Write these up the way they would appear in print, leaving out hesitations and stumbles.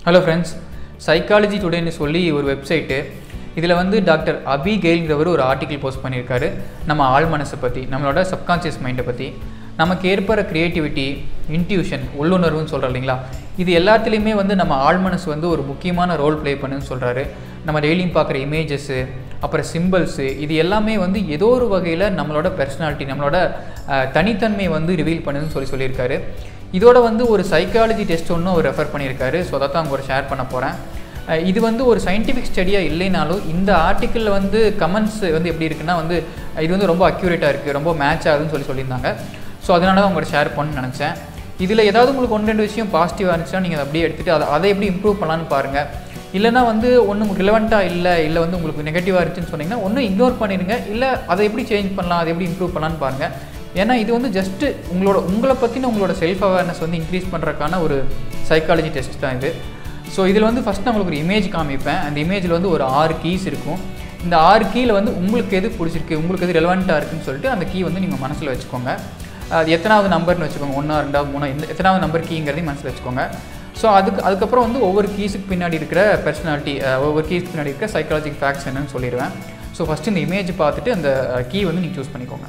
Hello friends, Psychology Today னு சொல்லி ஒரு வெப்சைட். இதில் வந்து டாக்டர் அபி கெயில்ங்கிறவர் ஒரு ஆர்டிக்கிள் போஸ்ட் பண்ணியிருக்காரு. நம்ம ஆள் மனசை பற்றி, நம்மளோட சப்கான்ஷியஸ் மைண்டை பற்றி, நமக்கு ஏற்படுற க்ரியேட்டிவிட்டி, இன்ட்யூஷன், உள்ளுணர்வுன்னு சொல்கிறோம் இல்லைங்களா, இது எல்லாத்துலேயுமே வந்து நம்ம ஆள் மனசு வந்து ஒரு முக்கியமான ரோல் ப்ளே பண்ணுன்னு சொல்கிறாரு. நம்ம டெய்லியும் பார்க்குற இமேஜஸ்ஸு, அப்புறம் சிம்பிள்ஸு, இது எல்லாமே வந்து ஏதோ ஒரு வகையில் நம்மளோட பர்சனாலிட்டி, நம்மளோட தனித்தன்மையை வந்து ரிவீல் பண்ணுதுன்னு சொல்லியிருக்காரு. இதோட வந்து ஒரு சைக்காலஜி டெஸ்ட் ஒன்றும் அவர் ரெஃபர் பண்ணியிருக்காரு. ஸோ அதை தான் அவங்க ஒரு ஷேர் பண்ண போகிறேன். இது வந்து ஒரு சயின்டிஃபிக் ஸ்டடியாக இல்லைனாலும் இந்த ஆர்டிக்கிளில் வந்து கமெண்ட்ஸ் வந்து எப்படி இருக்குன்னா வந்து இது வந்து ரொம்ப அக்யூரேட்டாக இருக்குது, ரொம்ப மேட்ச் ஆகுதுன்னு சொல்லியிருந்தாங்க. ஸோ அதனால தான் உங்கள்கிட்ட ஷேர் பண்ணணும்னு நினச்சேன். இதில் ஏதாவது உங்களுக்கு 1-2 விஷயம் பாசிட்டிவாக இருந்துச்சுன்னா நீங்கள் அதை அப்படியே எடுத்துகிட்டு அதை எப்படி இம்ப்ரூவ் பண்ணலான்னு பாருங்கள். இல்லைனா வந்து ஒன்றும் ரிலவெண்ட்டாக இல்லை வந்து உங்களுக்கு நெகட்டிவாக இருந்துச்சுன்னு சொன்னீங்கன்னா ஒன்றும் இக்னோர் பண்ணிடுங்க. இல்லை அதை எப்படி சேஞ்ச் பண்ணலாம், அதை எப்படி இம்ப்ரூவ் பண்ணலான்னு பாருங்கள். ஏன்னா இது வந்து ஜஸ்ட்டு உங்களை பற்றின உங்களோட செல்ஃப் அவேர்னஸ் வந்து இன்க்ரீஸ் பண்ணுறதுக்கான ஒரு சைக்காலஜி டெஸ்ட் தான் இது. ஸோ இதில் வந்து ஃபஸ்ட் நான் உங்களுக்கு ஒரு இமேஜ் காமிப்பேன். அந்த இமேஜில் வந்து ஒரு 6 கீஸ் இருக்கும். இந்த 6 கீயில் வந்து உங்களுக்கு எது பிடிச்சிருக்கு, உங்களுக்கு எது ரெலவெண்ட்டாக இருக்குன்னு சொல்லிட்டு அந்த கீ வந்து நீங்கள் மனசில் வச்சுக்கோங்க. அது எத்தனாவது நம்பர்னு வச்சுக்கோங்க, 1, 2, 3, எத்தனாவது நம்பர் கீங்கிறதையும் மனசில் வச்சுக்கோங்க. ஸோ அதுக்கப்புறம் வந்து ஒவ்வொரு கீஸுக்கு பின்னாடி இருக்கிற பர்சனாலிட்டி, ஒவ்வொரு கீஸுக்கு பின்னாடி இருக்கிற சைக்காலஜிக் ஃபேக்ட்ஸ் என்னன்னு சொல்லிடுவேன். ஸோ ஃபஸ்ட்டு இந்த இமேஜ் பார்த்துட்டு அந்த கீ வந்து நீங்கள் சூஸ் பண்ணிக்கோங்க.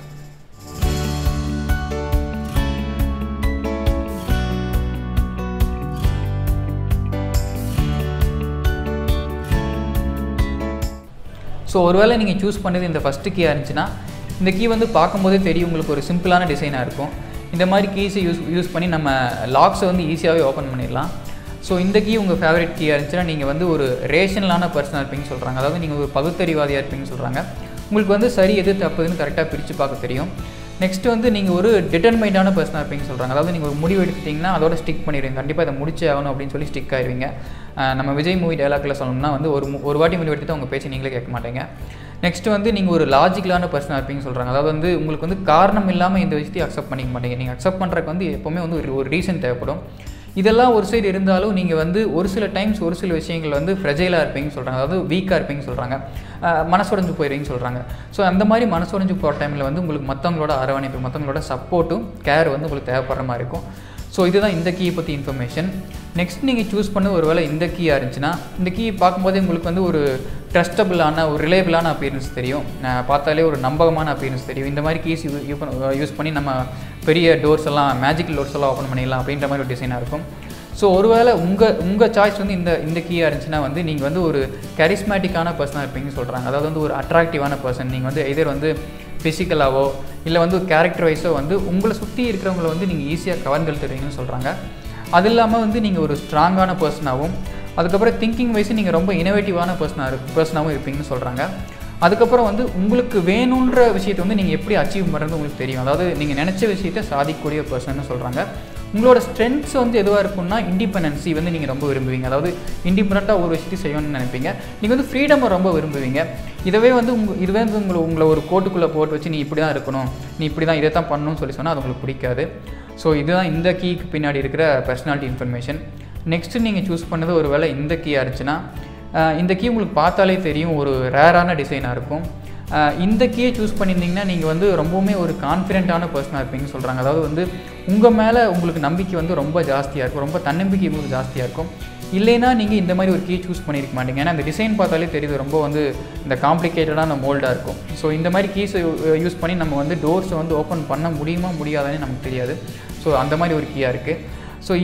ஸோ ஒருவேளை நீங்கள் சூஸ் பண்ணது இந்த ஃபஸ்ட்டு கீயாக இருந்துச்சுன்னா இந்த கீ வந்து பார்க்கும்போதே தெரியும் உங்களுக்கு ஒரு சிம்பிளான டிசைனாக இருக்கும். இந்த மாதிரி கீஸை யூஸ் பண்ணி நம்ம லாக்ஸை வந்து ஈஸியாகவே ஓப்பன் பண்ணிடலாம். ஸோ இந்த கீ உங்கள் ஃபேவரட் கீயாக இருந்துச்சுன்னா நீங்கள் வந்து ஒரு ரேஷனலான பர்சனாக இருப்பீங்கன்னு சொல்கிறாங்க. அதாவது நீங்கள் ஒரு பகுத்தறிவாதியாக இருப்பீங்கன்னு சொல்கிறாங்க. உங்களுக்கு வந்து சரி எது தப்புதுன்னு கரெக்டாக பிரித்து பார்க்க தெரியும். நெக்ஸ்ட் வந்து நீங்கள் ஒரு டிட்டர்மைண்டான பர்சனாக இருப்பீங்கன்னு சொல்கிறாங்க. அதாவது நீங்கள் ஒரு முடிவு எடுத்துட்டிங்கன்னா அதோட ஸ்டிக் பண்ணிடுவீங்க, கண்டிப்பாக இதை முடிச்சே ஆகணும் அப்படின்னு சொல்லி ஸ்டிக் ஆகிடுவீங்க. நம்ம விஜய் மூவி டைலாக்ல சொல்லணும்னா வந்து ஒரு வாட்டி முடிவு எடுத்துட்டு உங்கள் பேச்சு நீங்களே கேட்க மாட்டீங்க. நெக்ஸ்ட் வந்து நீங்கள் ஒரு லாஜிக்கலான பர்சனாக இருப்பீங்கன்னு சொல்கிறாங்க. அதாவது வந்து உங்களுக்கு வந்து காரணம் இல்லாமல் இந்த விஷயத்தையும் அக்செப்ட் பண்ணிக்க மாட்டீங்க. நீங்கள் அக்செப்ட் பண்ணுறதுக்கு வந்து எப்போவுமே வந்து ஒரு ரீசன் தேவைப்படும். இதெல்லாம் ஒரு சைடு இருந்தாலும் நீங்கள் வந்து ஒரு சில டைம்ஸ் ஒரு சில விஷயங்கள் வந்து ஃப்ரெஜைலாக இருப்பீங்கன்னு சொல்கிறாங்க. அதாவது வீக்காக இருப்பீங்கன்னு சொல்கிறாங்க, மனசுடைஞ்சு போயிடுவீங்கன்னு சொல்கிறாங்க. ஸோ அந்த மாதிரி மனசுடைஞ்சு போகிற டைமில் வந்து உங்களுக்கு மற்றவங்களோட அரவணைப்பு, மற்றவங்களோட சப்போர்ட்டும் கேர் வந்து உங்களுக்கு தேவைப்படுற மாதிரி இருக்கும். ஸோ இதுதான் இந்த கீயை பற்றி இன்ஃபர்மேஷன். நெக்ஸ்ட் நீங்கள் சூஸ் பண்ண ஒரு வேளை இந்த கீயாக இருந்துச்சுன்னா இந்த கீ பார்க்கும்போதே உங்களுக்கு வந்து ஒரு ட்ரஸ்டபுளான, ஒரு ரிலேபிளான அப்பியரன்ஸ் தெரியும். பார்த்தாலே ஒரு நம்பகமான அப்பியரன்ஸ் தெரியும். இந்த மாதிரி கீஸ் யூஸ் பண்ணி நம்ம பெரிய டோர்ஸ் எல்லாம், மேஜிக்கல் டோர்ஸ் எல்லாம் ஓப்பன் பண்ணிடலாம் அப்படின்ற மாதிரி ஒரு டிசைனாக இருக்கும். ஸோ ஒருவேளை உங்கள் சாய்ஸ் வந்து இந்த கீயாக இருந்துச்சுன்னா வந்து நீங்கள் வந்து ஒரு கரிஸ்மேட்டிக்கான பர்சனாக இருப்பீங்கன்னு சொல்கிறாங்க. அதாவது வந்து ஒரு அட்ராக்டிவான பர்சன். நீங்கள் வந்து எதர் வந்து ஃபிசிக்கலாவோ இல்லை வந்து கேரக்டர் வைஸோ வந்து உங்களை சுற்றி இருக்கிறவங்கள வந்து நீங்கள் ஈஸியாக கவர்ந்தெழுத்துறீங்கன்னு சொல்கிறாங்க. அது இல்லாமல் வந்து நீங்கள் ஒரு ஸ்ட்ராங்கான பர்சனாகவும், அதுக்கப்புறம் திங்கிங் வைஸு நீங்கள் ரொம்ப இனோவேட்டிவான பர்சனாகவும் இருப்பீங்கன்னு சொல்கிறாங்க. அதுக்கப்புறம் வந்து உங்களுக்கு வேணுன்ற விஷயத்தை வந்து நீங்கள் எப்படி அச்சீவ் பண்ணுறது உங்களுக்கு தெரியும். அதாவது நீங்கள் நினச்ச விஷயத்தை சாதிக்கக்கூடிய பர்சன்னு சொல்கிறாங்க. உங்களோட ஸ்ட்ரென்த்ஸ் வந்து எதுவாக இருக்கும்னா இண்டிபெண்டன்சி வந்து நீங்கள் ரொம்ப விரும்புவீங்க. அதாவது இண்டிபெண்ட்டாக ஒரு விஷயத்தையும் செய்யணும்னு நினைப்பீங்க. நீங்கள் வந்து ஃப்ரீடமை ரொம்ப விரும்புவீங்க. இதுவே வந்து உங்களை ஒரு கோட்டுக்குள்ளே போட்டு வச்சு நீ இப்படி தான் இருக்கணும், நீ இப்படி தான் இதை தான் பண்ணணும்னு சொன்னால் அது உங்களுக்கு பிடிக்காது. ஸோ இதுதான் இந்த கீக்கு பின்னாடி இருக்கிற பர்சனாலிட்டி இன்ஃபர்மேஷன். நெக்ஸ்ட்டு நீங்கள் சூஸ் பண்ணது ஒரு வேளை இந்த கீயாக இருந்துச்சுன்னா இந்த கீ உங்களுக்கு பார்த்தாலே தெரியும் ஒரு ரேரான டிசைனாக இருக்கும். இந்த கீயை சூஸ் பண்ணியிருந்தீங்கன்னா நீங்கள் வந்து ரொம்பவுமே ஒரு கான்ஃபிடென்ட்டான பர்சனாக இருப்பீங்கன்னு சொல்கிறாங்க. அதாவது வந்து உங்கள் மேலே உங்களுக்கு நம்பிக்கை வந்து ரொம்ப ஜாஸ்தியாக இருக்கும், ரொம்ப தன்னம்பிக்கை உங்களுக்கு ஜாஸ்தியாக இருக்கும். இல்லைனா நீங்கள் இந்த மாதிரி ஒரு கீ சூஸ் பண்ணியிருக்க மாட்டீங்க. ஏன்னா இந்த டிசைன் பார்த்தாலே தெரியுது ரொம்ப வந்து இந்த காம்ப்ளிகேட்டடான மோல்டாக இருக்கும். ஸோ இந்த மாதிரி கீஸை யூஸ் பண்ணி நம்ம வந்து டோர்ஸை வந்து ஓப்பன் பண்ண முடியுமா முடியாதான்னு நமக்கு தெரியாது. ஸோ அந்த மாதிரி ஒரு கீயாக இருக்குது. ஸோ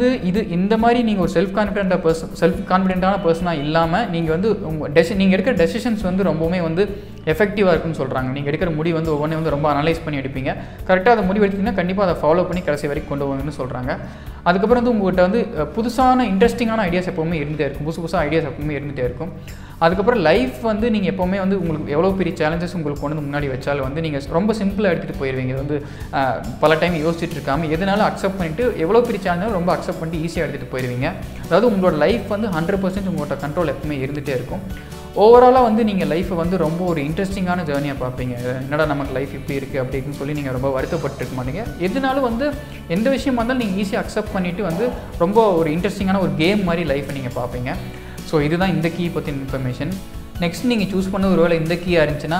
இந்த மாதிரி நீங்கள் ஒரு செல்ஃப் கான்ஃபிடென்ட்டான பர்சனாக இல்லாமல் நீங்கள் வந்து நீங்கள் எடுக்கிற டெசிஷன்ஸ் வந்து ரொம்பவுமே வந்து எஃபெக்டிவாக இருக்குன்னு சொல்கிறாங்க. நீங்கள் எடுக்கிற முடிவு வந்து ஒவ்வொன்றையும் வந்து ரொம்ப அனலைஸ் பண்ணி எடுப்பீங்க. கரெக்டாக அதை முடிவு எடுத்திங்கன்னா கண்டிப்பாக அதை ஃபாலோ பண்ணி கடைசி வரைக்கும் கொண்டு போகணும்னு சொல்கிறாங்க. அதுக்கப்புறம் வந்து உங்கள்கிட்ட வந்து புதுசான இன்ட்ரெஸ்டிங்கான ஐடியாஸ் எப்போவுமே இருந்துகிட்டே இருக்கும், புதுசாக ஐடியாஸ் எப்போவுமே இருந்துகிட்டே இருக்கும். அதுக்கப்புறம் லைஃப் வந்து நீங்கள் எப்போவுமே வந்து உங்களுக்கு எவ்வளோ பெரிய சேலஞ்சஸ் உங்களுக்கு கொண்டு முன்னாடி வச்சாலும் வந்து நீங்கள் ரொம்ப சிம்பிளாக எடுத்துகிட்டு போயிடுவீங்க. இது வந்து பல டைம் யோசிச்சுட்டு இருக்காமல் எதனாலும் அக்செப்ட் பண்ணிவிட்டு எவ்வளோ பெரிய சேலஞ்சாலும் ரொம்ப அக்செப்ட் பண்ணிட்டு ஈஸியாக எடுத்துகிட்டு போயிடுவீங்க. அதாவது உங்களோட லைஃப் வந்து 100% உங்களோட கண்ட்ரோல் எப்பவுமே இருந்துகிட்டே இருக்கும். ஓவராலாக வந்து நீங்கள் லைஃப்பை வந்து ரொம்ப ஒரு இன்ட்ரெஸ்டிங்கான ஜேர்னியாக பார்ப்பீங்க. என்னடா நமக்கு லைஃப் இப்படி இருக்குது அப்படின்னு சொல்லி நீங்கள் ரொம்ப வருத்தப்பட்டு இருக்க மாட்டீங்க. எதுனாலும் வந்து எந்த விஷயம் வந்தாலும் நீங்கள் ஈஸியாக அக்செப்ட் பண்ணிவிட்டு வந்து ரொம்ப ஒரு இன்ட்ரெஸ்டிங்கான ஒரு கேம் மாதிரி லைஃப்பை நீங்கள் பார்ப்பீங்க. ஸோ இதுதான் இந்த கீ பற்றின இன்ஃபர்மேஷன். நெக்ஸ்ட் நீங்கள் சூஸ் பண்ண ஒரு வேளை இந்த கீயாக இருந்துச்சுன்னா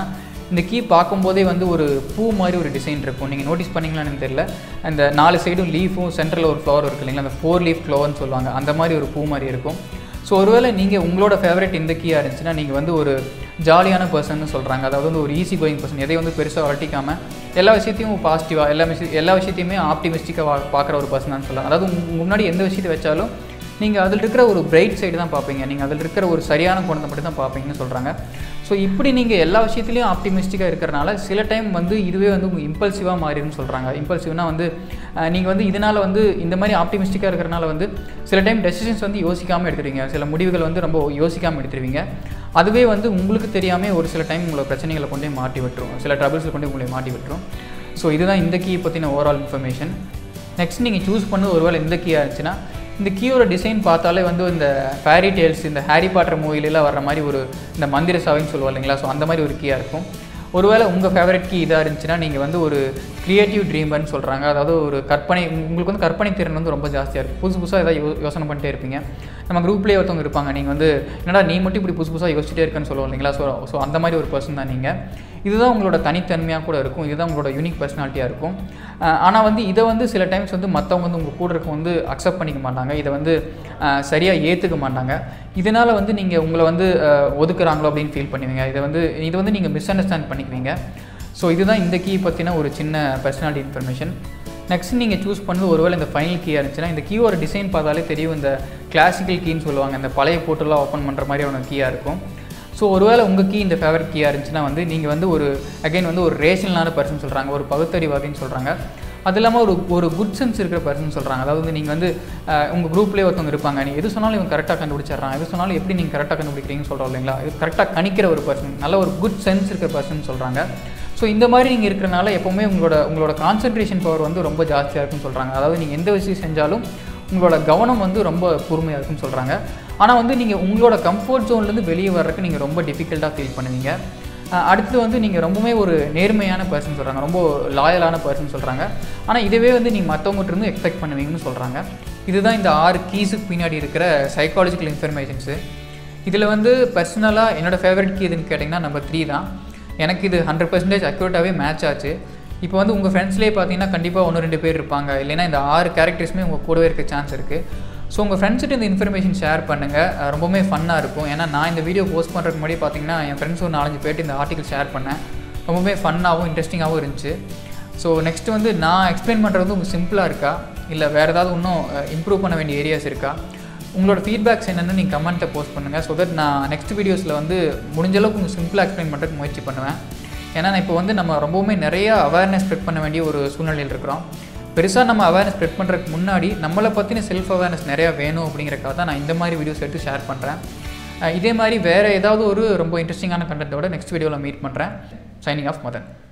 இந்த கீ பார்க்கும்போதே வந்து ஒரு பூ மாதிரி ஒரு டிசைன் இருக்கும். நீங்கள் நோட்டீஸ் பண்ணிங்களான்னு தெரியல, அந்த 4 சைடும் லீஃபும் சென்டரில் ஒரு ஃப்ளவர் இருக்குது இல்லைங்களா, அந்த 4 லீஃப் ஃப்ளவர்னு சொல்லுவாங்க, அந்த மாதிரி ஒரு பூ மாதிரி இருக்கும். ஸோ ஒருவேளை நீங்கள் உங்களோட ஃபேவரட் இந்த கீயாக இருந்துச்சுன்னா நீங்கள் வந்து ஒரு ஜாலியான பர்சன்னு சொல்கிறாங்க. அதாவது வந்து ஒரு ஈஸி கோயிங் பர்சன், எதையும் வந்து பெருசாக வளர்த்திக்காமல் எல்லா விஷயத்தையும் பாசிட்டிவாக எல்லா விஷயத்தையுமே ஆப்டிமிஸ்டிக்காக பார்க்குற ஒரு பர்சன் தான் சொல்லலாம். அதாவது முன்னாடி எந்த விஷயத்தை வச்சாலும் நீங்கள் அதில் இருக்கிற ஒரு பிரைட் சைடு தான் பார்ப்பீங்க, நீங்கள் அதில் இருக்கிற ஒரு சரியான குணத்தை மட்டும் தான் பார்ப்பீங்கன்னு சொல்கிறாங்க. ஸோ இப்படி நீங்கள் எல்லா விஷயத்துலையும் ஆப்டிமிஸ்டிக்காக இருக்கிறனால சில டைம் வந்து இதுவே வந்து உங்கள் இம்பல்சிவாக மாறிடுன்னு சொல்கிறாங்க. இம்பல்சிவ்னா வந்து நீங்கள் வந்து இதனால் வந்து இந்த மாதிரி ஆப்டிமிஸ்டிக்காக இருக்கிறனால வந்து சில டைம் டெசிஷன்ஸ் வந்து யோசிக்காமல் எடுத்துருவீங்க, சில முடிவுகள் வந்து ரொம்ப யோசிக்காமல் எடுத்துருவீங்க. அதுவே வந்து உங்களுக்கு தெரியாமல் ஒரு சில டைம் உங்களை பிரச்சனைகளை கொண்டே மாட்டி விட்டுரும், சில ட்ரபிள்ஸில் கொண்டே உங்களை மாட்டி விட்டுரும். ஸோ இதுதான் இந்த கீ பற்றின ஓவரால் இன்ஃபர்மேஷன். நெக்ஸ்ட் நீங்கள் சூஸ் பண்ணது ஒருவேளை இந்த கீயாக இருந்துச்சுன்னா இந்த கீயோட டிசைன் பார்த்தாலே வந்து இந்த ஃபேரி டேல்ஸ், இந்த ஹாரி பாட்டர் மூவிலெலாம் வர்ற மாதிரி ஒரு இந்த மந்திர சாவின்னு சொல்லுவோம் இல்லைங்களா, ஸோ அந்த மாதிரி ஒரு கீயாக இருக்கும். ஒருவேளை உங்கள் ஃபேவரட் கீ இதாக இருந்துச்சுன்னா நீங்கள் வந்து ஒரு க்ரியேட்டிவ் ட்ரீமர்னு சொல்கிறாங்க. அதாவது ஒரு உங்களுக்கு வந்து கற்பனை திறன் வந்து ரொம்ப ஜாஸ்தியாக இருக்குது. புதுசாக ஏதாவது யோசனை பண்ணிட்டே இருப்பீங்க. நம்ம குரூப்லேயே ஒருத்தவங்க இருப்பாங்க, நீங்கள் வந்து என்னடா நீ மட்டும் இப்படி புதுசாக யோசிச்சுட்டே இருக்கேன்னு சொல்லுவோம் இல்லைங்களா, ஸோ அந்த மாதிரி ஒரு பர்சன் தான் நீங்கள். இதுதான் உங்களோட தனித்தன்மையாக கூட இருக்கும், இதுதான் உங்களோட யூனிக் பர்சனாலிட்டியாக இருக்கும். ஆனால் வந்து இதை வந்து சில டைம்ஸ் வந்து மற்றவங்க வந்து உங்கள் கூட இருக்க வந்து அக்செப்ட் பண்ணிக்க மாட்டாங்க, இதை வந்து சரியாக ஏற்றுக்க மாட்டாங்க. இதனால் வந்து நீங்கள் உங்களை வந்து ஒதுக்குறாங்களோ அப்படின்னு ஃபீல் பண்ணுவீங்க. இதை வந்து நீங்கள் மிஸ் அண்டர்ஸ்டாண்ட் பண்ணிக்குவீங்க. ஸோ இதுதான் இந்த கீ பற்றின ஒரு சின்ன பர்சனாலிட்டி இன்ஃபர்மேஷன். நெக்ஸ்ட் நீங்கள் சூஸ் பண்ணது ஒருவேளை இந்த ஃபைனல் கீயாக இருந்துச்சுன்னா இந்த கீயோட டிசைன் பார்த்தாலே தெரியும், இந்த கிளாசிக்கல் கீன்னு சொல்லுவாங்க, இந்த பழைய போர்ட்டெல்லாம் ஓப்பன் பண்ணுற மாதிரி ஒரு கீயாக இருக்கும். ஸோ ஒருவேளை உங்கள் கீ இந்த ஃபேவரட் கீயாக இருந்துச்சுன்னா வந்து நீங்கள் வந்து ஒரு வந்து ஒரு ரேஷனலான பர்சன் சொல்கிறாங்க, ஒரு பகுத்தறிவாதின்னு சொல்கிறாங்க. அது இல்லாமல் ஒரு குட் சென்ஸ் இருக்கிற பர்சன் சொல்கிறாங்க. அதாவது வந்து நீங்கள் வந்து உங்கள் குரூப்லேயே ஒருத்தவங்க இருப்பாங்க, நீ எது சொன்னாலும் இவங்க கரெக்டாக கண்டுபிடிச்சிட்றான், எது சொன்னாலும் எப்படி நீங்கள் கரெக்டாக கண்டுபிடிக்கிறீங்கன்னு சொல்கிறோம் இல்லைங்களா, இது கரெக்டாக கணிக்கிற ஒரு பர்சன், நல்ல ஒரு குட் சென்ஸ் இருக்கிற பர்சன் சொல்கிறாங்க. ஸோ இந்த மாதிரி நீங்கள் இருக்கிறனால எப்போவுமே உங்களோட கான்சன்ட்ரேஷன் பவர் வந்து ரொம்ப ஜாஸ்தியாக இருக்குன்னு சொல்கிறாங்க. அதாவது நீங்கள் எந்த விஷயம் செஞ்சாலும் உங்களோட கவனம் வந்து ரொம்ப பொறுமையாக இருக்குன்னு சொல்கிறாங்க. ஆனால் வந்து நீங்கள் உங்களோட கம்ஃபர்ட் ஜோன்லேருந்து வெளியே வர்றதுக்கு நீங்கள் ரொம்ப டிஃபிகல்ட்டாக ஃபீல் பண்ணுவீங்க. அடுத்து வந்து நீங்கள் ரொம்பவே ஒரு நேர்மையான பர்சன் சொல்கிறாங்க, ரொம்ப லாயலான பர்சன் சொல்கிறாங்க. ஆனால் இதுவே வந்து நீங்கள் மற்றவங்ககிட்ட எக்ஸ்பெக்ட் பண்ணுவீங்கன்னு சொல்கிறாங்க. இதுதான் இந்த 6 கீஸுக்கு பின்னாடி இருக்கிற சைக்காலஜிக்கல் இன்ஃபர்மேஷன்ஸு. இதில் வந்து பர்சனலாக என்னோடய ஃபேவரட் கீ எதுன்னு கேட்டிங்கன்னா நம்பர் 3 தான். எனக்கு இது 100% அக்யூரேட்டாகவே மேட்ச் ஆச்சு. இப்போ வந்து உங்கள் ஃப்ரெண்ட்ஸ்லேயே பார்த்தீங்கன்னா கண்டிப்பாக 1-2 பேர் இருப்பாங்க, இல்லைன்னா இந்த 6 கேரக்டர்ஸுமே உங்கள் கூடவே இருக்க சான்ஸ் இருக்குது. ஸோ உங்கள் ஃப்ரெண்ட்ஸ்கிட்ட இந்த இன்ஃபர்மேஷன் ஷேர் பண்ணுங்கள், ரொம்பவே ஃபன்னாக இருக்கும். ஏன்னா நான் இந்த வீடியோ போஸ்ட் பண்ணுறதுக்கு முன்னாடி பார்த்தீங்கன்னா என் ஃப்ரெண்ட்ஸ் ஒரு 4-5 பேர்ட்டு இந்த ஆர்டிக்கல் ஷேர் பண்ணேன், ரொம்பவே ஃபன்னாகவும் இன்ட்ரெஸ்டிங்காகவும் இருந்துச்சு. ஸோ நெக்ஸ்ட்டு வந்து நான் எக்ஸ்பிளைன் பண்ணுறது வந்து உங்களுக்கு சிம்பிளாக இருக்கா, இல்லை வேறு ஏதாவது இன்னும் இம்ப்ரூவ் பண்ண வேண்டிய ஏரியாஸ் இருக்கா, உங்களோட ஃபீட்பேக்ஸ் என்னென்னு நீங்கள் கமெண்ட்டில் போஸ்ட் பண்ணுங்கள். ஸோ தட் நான் நெக்ஸ்ட் வீடியோஸில் வந்து முடிஞ்சளவுக்கு உங்களுக்கு சிம்பிளாக எக்ஸ்பிளைன் பண்ணுறதுக்கு முயற்சி பண்ணுவேன். ஏன்னா இப்போ வந்து நம்ம ரொம்பவுமே நிறையா அவேர்னஸ் ஸ்ப்ரெட் பண்ண வேண்டிய ஒரு சூழ்நிலையில் இருக்கிறோம். பெருசாக நம்ம அவேர்னஸ் ஸ்ப்ரெட் பண்ணுறதுக்கு முன்னாடி நம்மளை பற்றின செல்ஃப் அவேர்னஸ் நிறையா வேணும் அப்படிங்கிறக்காக தான் நான் இந்த மாதிரி வீடியோஸ் எடுத்து ஷேர் பண்ணுறேன். இதே மாதிரி வேறு ஏதாவது ஒரு ரொம்ப இன்ட்ரெஸ்டிங்கான கண்டென்ட்டோட நெக்ஸ்ட் வீடியோவில் மீட் பண்ணுறேன். Signing off Madan.